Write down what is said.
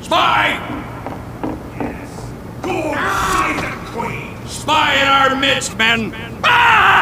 Spy! Yes. Go save the Queen! Spy in our midst, men! Ah!